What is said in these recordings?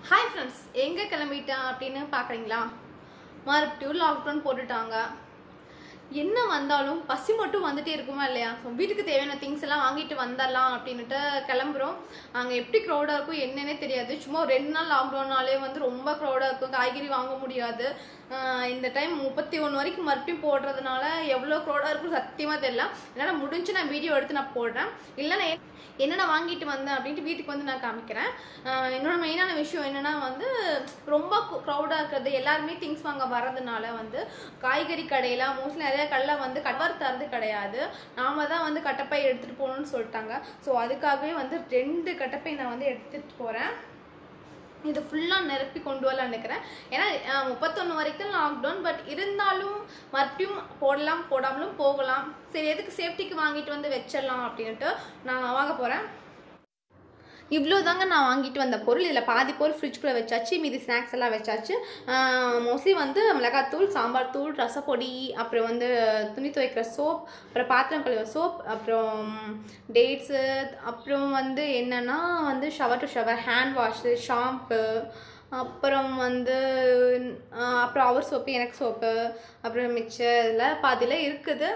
Hi friends, எங்க கிளம்பிட்டேன் அப்படின்னு பாக்குறீங்களா? மறுபடியும் லாக்டவுன் போட்டுட்டாங்க. என்ன வந்தாலும் பசி மட்டும் வந்துட்டே இருக்குமா இல்லையா? வீட்டுக்கு தேவையான திங்ஸ் எல்லாம் வாங்கிட்டு வந்துடலாம் அப்படின்னுட்டு கிளம்புறோம். அங்க எப்படி க்ரௌடா இருக்கும் என்னன்னே தெரியாது. சும்மா 2 நாள் லாக்டவுனாலே வந்து ரொம்ப க்ரௌடா இருக்கும். காய்கறி வாங்க முடியாது. இந்த டைம் 31 வரைக்கும் மறுபடியும் போடுறதுனால எவ்வளோ க்ரௌடா இருக்கும் சத்தியமா தெரியல. என்னால் முடிஞ்சு நான் வீடியோ எடுத்து நான் போடுறேன். இல்லைன்னா என்னென்ன வாங்கிட்டு வந்தேன் அப்படின்ட்டு வீட்டுக்கு வந்து நான் காமிக்கிறேன். என்னோட மெயினான விஷயம் என்னன்னா வந்து ரொம்ப க்ரௌடாக இருக்கிறது, எல்லாருமே திங்ஸ் வாங்க வரதுனால வந்து காய்கறி கடையில் மோஸ்ட்லி நிறைய கடையில் வந்து கவர் தரது கிடையாது. நாம தான் வந்து கட்டப்பை எடுத்துகிட்டு போகணும்னு சொல்லிட்டாங்க. ஸோ அதுக்காகவே வந்து 2 கட்டப்பை நான் வந்து எடுத்துகிட்டு போகிறேன். இது ஃபுல்லாக நிரப்பி கொண்டு வரலான்னு நினைக்கிறேன். ஏன்னா 31 வரைக்கும் லாக்டவுன். பட் இருந்தாலும் மறுபடியும் போடலாம் போடாமலும் போகலாம். சரி எதுக்கு சேஃப்டிக்கு வாங்கிட்டு வந்து வச்சிடலாம் அப்படின்ட்டு நான் வாங்க போகிறேன். இவ்வளோ தாங்க நான் வாங்கிட்டு வந்த பொருள். இதில் பாதி பொருள் ஃப்ரிட்ஜ்குள்ளே வச்சாச்சு, மீதி ஸ்நாக்ஸ் எல்லாம் வச்சாச்சு. மோஸ்ட்லி வந்து மிளகாத்தூள், சாம்பார் தூள், ரசப்பொடி, அப்புறம் வந்து துணி துவைக்கிற சோப், அப்புறம் பாத்திரம் கழுவ சோப், அப்புறம் டேட்ஸு, அப்புறம் வந்து என்னென்னா வந்து shower to shower hand wash, shampoo, அப்புறம் வந்து அப்புறம் அவர் சோப்பு, எனக்கு சோப்பு, அப்புறம் மிச்சம் இதில் பாதியில் இருக்குது.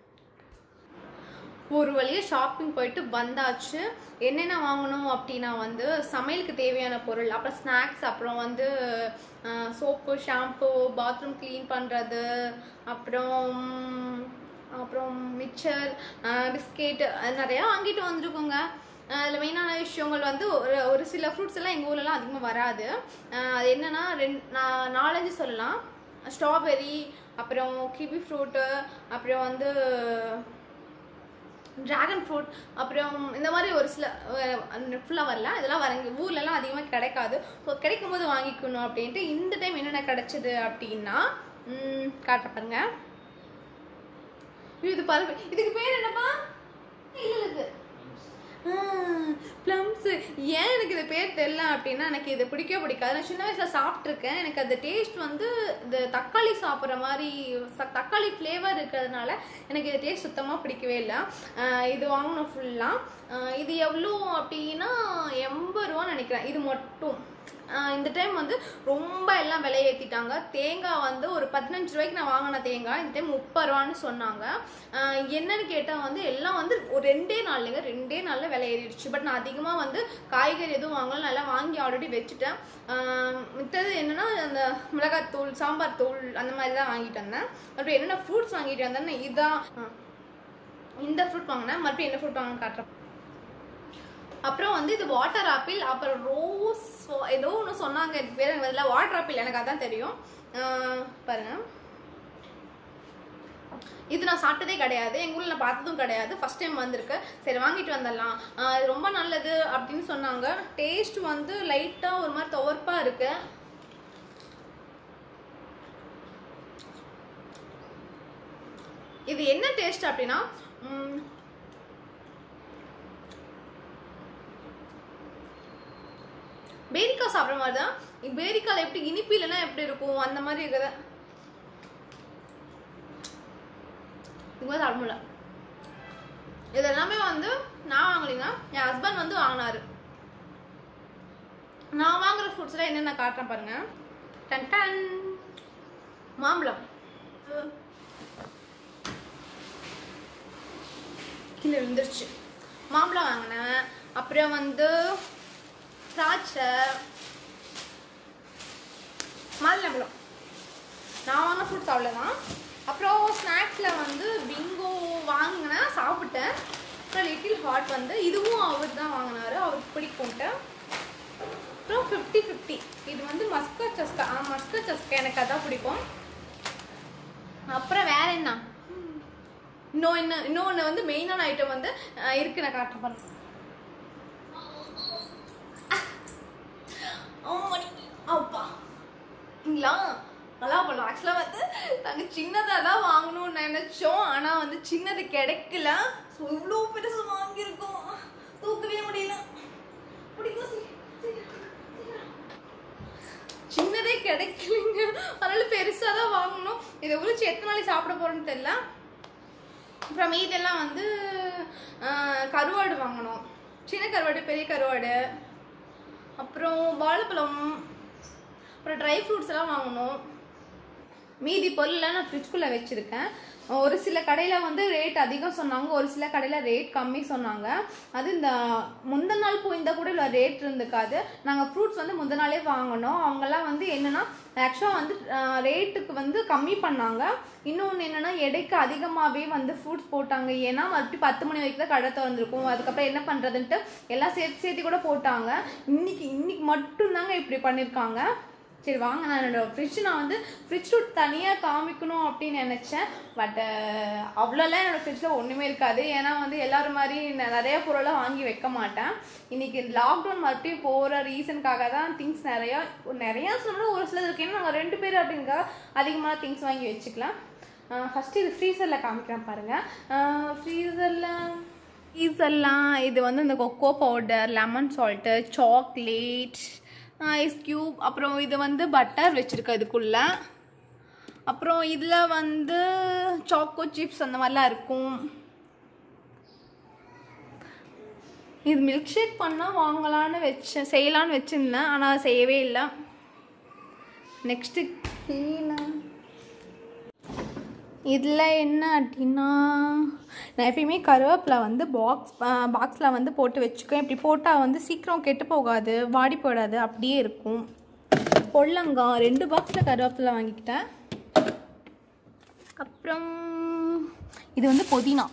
ஒரு வழியாக ஷாப்பிங் போயிட்டு வந்தாச்சு. என்னென்ன வாங்கணும் அப்படின்னா வந்து சமையலுக்கு தேவையான பொருள், அப்புறம் ஸ்நாக்ஸ், அப்புறம் வந்து சோப்பு, ஷாம்பு, பாத்ரூம் க்ளீன் பண்ணுறது, அப்புறம் அப்புறம் மிக்சர், பிஸ்கெட் நிறையா வாங்கிட்டு வந்துருக்கோங்க. அதில் மெயினான விஷயங்கள் வந்து ஒரு சில ஃப்ரூட்ஸ் எல்லாம் எங்கள் ஊர்லலாம் அதிகமாக வராது. அது என்னென்னா 4-5 சொல்லலாம். ஸ்ட்ராபெரி, அப்புறம் கிவி ஃப்ரூட்டு, அப்புறம் வந்து ட்ராகன் ஃப்ரூட், அப்புறம் இந்த மாதிரி ஒரு சில ஃபுல்லாக வரல. இதெல்லாம் வர எங்கள் ஊர்லலாம் அதிகமாக கிடைக்காது. ஸோ கிடைக்கும் போது வாங்கிக்கணும் அப்படின்ட்டு இந்த டைம் என்னென்ன கிடைச்சிது அப்படின்னா காட்ட பாருங்க. இது பாருங்க, இதுக்கு பேர் என்னப்பா? இல்லை ப்ளம்ஸு. ஏன் எனக்கு இது பேர் தெரியல அப்படின்னா எனக்கு இது பிடிக்காது. நான் சின்ன வயசில் சாப்பிட்ருக்கேன். எனக்கு அந்த டேஸ்ட் வந்து இந்த தக்காளி சாப்பிட்ற மாதிரி தக்காளி ஃப்ளேவர் இருக்கிறதுனால எனக்கு இது டேஸ்ட் சுத்தமாக பிடிக்கவே இல்லை. இது வாங்கணும் ஃபுல்லாக. இது எவ்வளோ அப்படின்னா 80 ரூபான்னு நினைக்கிறேன் இது மட்டும். இந்த டைம் வந்து ரொம்ப எல்லாம் விலை ஏற்றிட்டாங்க. தேங்காய் வந்து ஒரு 15 ரூபாய்க்கு நான் வாங்கின தேங்காய் இந்த டைம் 30 ரூபான்னு சொன்னாங்க. என்னன்னு கேட்டால் வந்து எல்லாம் வந்து ஒரு 2 நாளில் விலை ஏறிடுச்சு. பட் நான் அதிகமாக வந்து காய்கறி எதுவும் வாங்கலாம், நல்லா வாங்கி ஆல்ரெடி வச்சுட்டேன். மித்தது என்னென்னா அந்த மிளகாத்தூள், சாம்பார் தூள் அந்த மாதிரி தான் வாங்கிட்டு வந்தேன். மறுபடியும் என்னென்ன ஃப்ரூட்ஸ் வாங்கிட்டு வந்தேன்னா இதான் இந்த ஃப்ரூட் வாங்கினேன். மறுபடியும் என்ன ஃப்ரூட் வாங்க காட்டுறேன். அப்புறம் வந்து இது வாட்டர் ஆப்பிள், அப்புறம் ரோஸ் ஏதோ ஒன்று சொன்னாங்க, எனக்கு பேர் இதில் வாட்டர் ஆப்பிள், எனக்கு அதான் தெரியும். பாருங்க, இது நான் சாப்பிட்டதே கிடையாது, எங்கள் ஊரில் நான் பார்த்ததும் கிடையாது, ஃபர்ஸ்ட் டைம் வந்திருக்கு. சரி வாங்கிட்டு வந்துடலாம், இது ரொம்ப நல்லது அப்படின்னு சொன்னாங்க. டேஸ்ட் வந்து லைட்டாக ஒரு மாதிரி துவர்ப்பாக இருக்கு. இது என்ன டேஸ்ட் அப்படின்னா பேரிக்காய் சாப்பிட்ற மாதிரி தான். பேரிக்காயில் எப்படி இனிப்பு இல்லைன்னா எப்படி இருக்கும் அந்த மாதிரி இருக்குது. இதுமாதிரி சாப்பிட முடியல. இது எல்லாமே வந்து நான் வாங்கலைங்க, என் ஹஸ்பண்ட் வந்து வாங்கினாரு. நான் வாங்குற ஃப்ரூட்ஸ்ல என்னென்ன காட்டுறேன் பாருங்க. டன் டன் மாம்பழம் கீழே விழுந்துருச்சு. மாம்பழம் வாங்கினேன். அப்புறம் வந்து திராட்சை, மாதுளம்பழம். நான் வாங்கின ஃப்ரூட்ஸ் அவ்வளோதான். அப்புறம் ஸ்நாக்ஸில் வந்து பிங்கோ வாங்கினேன், சாப்பிட்டேன். அப்புறம் லிட்டில் ஹார்ட் வந்து இதுவும் அவர் தான் வாங்கினாரு, அவருக்கு பிடிக்கும்ட்டு. அப்புறம் 50-50 இது வந்து மஸ்கட் சஸ்கா. மஸ்கட் சஸ்கா எனக்கு அதான் பிடிக்கும். அப்புறம் வேற என்ன இன்னொன்று வந்து மெயினான ஐட்டம் வந்து இருக்கு, நான் காட்ட போறேன். அப்பா இங்களா நல்லா பண்ணலாம். ஆக்சுவலாக வந்து நாங்கள் சின்னதாக தான் வாங்கணும்னு நினச்சோம், ஆனால் வந்து சின்னது கிடைக்கல. ஸோ இவ்வளோ பெருசு வாங்கியிருக்கோம், தூக்கவே முடியல. சின்னதே கிடைக்கலைங்க, அதனால பெருசாக தான் வாங்கணும். இதை உரிச்சு எத்தனை நாளைக்கு சாப்பிட போகிறோன்னு தெரியல. அப்புறம் மீதெல்லாம் வந்து கருவாடு வாங்கணும். சின்ன கருவாடு, பெரிய கருவாடு, அப்புறம் வாழைப்பழம், அப்புறம் ட்ரை ஃப்ரூட்ஸ் எல்லாம் வாங்கணும். மீதி பொருள்லாம் நான் ஃப்ரிட்ஜ்குள்ளே வச்சுருக்கேன். ஒரு சில கடையில் வந்து ரேட் அதிகம் சொன்னாங்க, ஒரு சில கடையில் ரேட் கம்மி சொன்னாங்க. அது இந்த முந்தின நாள் போயிருந்தால் கூட இல்லை ரேட் இருந்துக்காது. நாங்கள் ஃப்ரூட்ஸ் வந்து முந்தின நாளே வாங்கினோம். அவங்கெல்லாம் வந்து என்னென்னா ஆக்சுவலாக வந்து ரேட்டுக்கு வந்து கம்மி பண்ணாங்க. இன்னொன்று என்னென்னா எடைக்கு அதிகமாகவே வந்து ஃப்ரூட்ஸ் போட்டாங்க. ஏன்னா மறுபடியும் 10 மணி வரைக்கும் தான் கடை திறந்துருக்கும். அதுக்கப்புறம் என்ன பண்ணுறதுன்ட்டு எல்லாம் சேர்த்து கூட போட்டாங்க. இன்னைக்கு மட்டும்தாங்க இப்படி பண்ணியிருக்காங்க. சரி வாங்க, நான் என்னோடய ஃப்ரிட்ஜ் வந்து ஃப்ரிட்ஜ் ரூட் தனியாக காமிக்கணும் அப்படின்னு நினச்சேன். பட் அவ்வளோலாம் என்னோடய ஃப்ரிட்ஜில் ஒன்றுமே இருக்காது. ஏன்னா வந்து எல்லோரும் மாதிரி நிறைய பொருளாக வாங்கி வைக்க மாட்டேன். இன்றைக்கி லாக்டவுன் மறுபடியும் போகிற ரீசனுக்காக தான் திங்ஸ் நிறையா சொன்னால் ஒரு சிலது இருக்குது. ஏன்னா நாங்கள் 2 பேர் அப்படிங்கிறதுக்காக அதிகமான திங்ஸ் வாங்கி வச்சுக்கலாம். ஃபஸ்ட்டு இது ஃப்ரீசரில் காமிக்கிறேன் பாருங்கள். ஃப்ரீசர்லாம் இது வந்து இந்த cocoa powder, lemon salt, chocolate, ice cube, அப்புறம் இது வந்து பட்டர் வச்சுருக்கேன் இதுக்குள்ள. அப்புறம் இதில் வந்து சாக்கோ சிப்ஸ் அந்த மாதிரிலாம் இருக்கும். இது மில்க் ஷேக் பண்ணால் செய்யலான்னு வச்சுருந்தேன். ஆனால் செய்யவே இல்லை. நெக்ஸ்ட்டு இதில் என்ன அப்படின்னா, நான் எப்பயுமே கருவேப்பிலை வந்து பாக்ஸில் வந்து போட்டு வச்சுக்குவேன். இப்படி போட்டால் வந்து சீக்கிரம் கெட்டு போகாது, வாடி போடாது, அப்படியே இருக்கும். பொடலங்காய் 2 பாக்ஸில் கருவேப்பிலை வாங்கிக்கிட்டேன். அப்புறம் இது வந்து புதினா,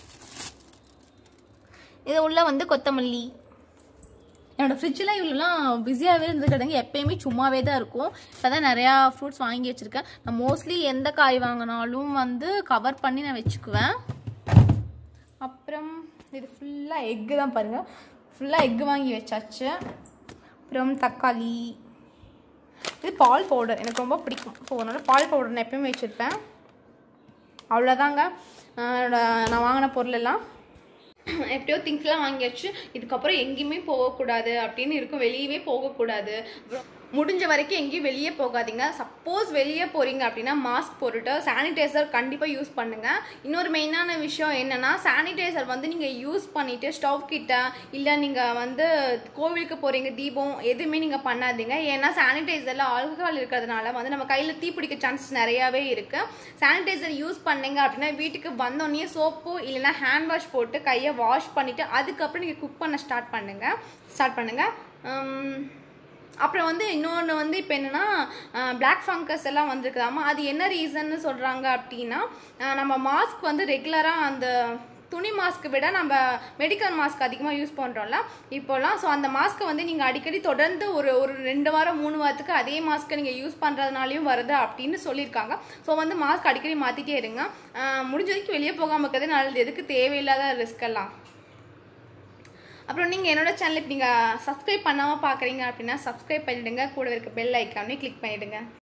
இது உள்ள வந்து கொத்தமல்லி. என்னோடய ஃப்ரிட்ஜில் இவ்வளோலாம் பிஸியாகவே இருந்துக்கிறதுங்க, எப்போயுமே சும்மாவே தான் இருக்கும். இப்போ தான் நிறையா ஃப்ரூட்ஸ் வாங்கி வச்சுருக்கேன். நான் மோஸ்ட்லி எந்த காய் வாங்கினாலும் வந்து கவர் பண்ணி நான் வச்சுக்குவேன். அப்புறம் இது ஃபுல்லாக எக்கு தான் பாருங்கள், ஃபுல்லாக எக்கு வாங்கி வச்சாச்சு. அப்புறம் தக்காளி, இது பால் பவுடர் எனக்கு ரொம்ப பிடிக்கும். ஸோ அதனால் பால் பவுடர் நான் எப்பயுமே வச்சுருப்பேன். அவ்வளோதாங்க நான் வாங்கின பொருள் எல்லாம். எப்படியோ திங்ஸ்லாம் வாங்கியாச்சு. இதுக்கப்புறம் எங்கேயுமே போகக்கூடாது அப்படின்னு இருக்கும், வெளியவே போகக்கூடாது. அப்புறம் முடிஞ்ச வரைக்கும் எங்கேயும் வெளியே போகாதீங்க. சப்போஸ் வெளியே போகிறீங்க அப்படின்னா மாஸ்க் போட்டுட்டு சானிடைசர் கண்டிப்பாக யூஸ் பண்ணுங்கள். இன்னொரு மெயினான விஷயம் என்னென்னா, சானிடைசர் வந்து நீங்கள் யூஸ் பண்ணிவிட்டு ஸ்டவ் கிட்ட இல்லை நீங்கள் வந்து கோவிலுக்கு போகிறீங்க, தீபம் எதுவுமே நீங்கள் பண்ணாதீங்க. ஏன்னா சானிடைசரில் ஆல்கஹால் இருக்கிறதுனால வந்து நம்ம கையில் தீப்பிடிக்க சான்சஸ் நிறையாவே இருக்குது. சானிடைசர் யூஸ் பண்ணிங்க அப்படின்னா வீட்டுக்கு வந்தோடனே சோப்பு இல்லைன்னா ஹேண்ட் வாஷ் போட்டு கையை வாஷ் பண்ணிவிட்டு அதுக்கப்புறம் நீங்கள் குக் பண்ண ஸ்டார்ட் பண்ணுங்கள். அப்புறம் வந்து இன்னொன்று வந்து இப்போ என்னென்னா பிளாக் ஃபங்கஸ் எல்லாம் வந்துருக்குதாமா. அது என்ன ரீசன்னு சொல்கிறாங்க அப்படின்னா, நம்ம மாஸ்க் வந்து ரெகுலராக அந்த துணி மாஸ்க்கு விட நம்ம மெடிக்கல் மாஸ்க் அதிகமாக யூஸ் பண்ணுறோம்ல இப்போலாம். ஸோ அந்த மாஸ்க்கை வந்து நீங்கள் அடிக்கடி தொடர்ந்து ஒரு 2 வாரம் 3 வாரத்துக்கு அதே மாஸ்க்கை நீங்கள் யூஸ் பண்ணுறதுனாலையும் வருது அப்படின்னு சொல்லியிருக்காங்க. ஸோ வந்து மாஸ்க் அடிக்கடி மாற்றிட்டே இருங்க. முடிஞ்ச வரைக்கும் வெளியே போகாமல் இருக்கிறதே நல்லது, எதுக்கு தேவையில்லாத ரிஸ்க் எல்லாம். அப்புறம் நீங்கள் என்னோட சேனல் இப்போ நீங்கள் சப்ஸ்கிரைப் பண்ணாமல் பார்க்குறீங்க அப்படின்னா சப்ஸ்கிரைப் பண்ணிவிடுங்க. கூட இருக்க பெல் ஐக்கானே கிளிக் பண்ணிவிடுங்க.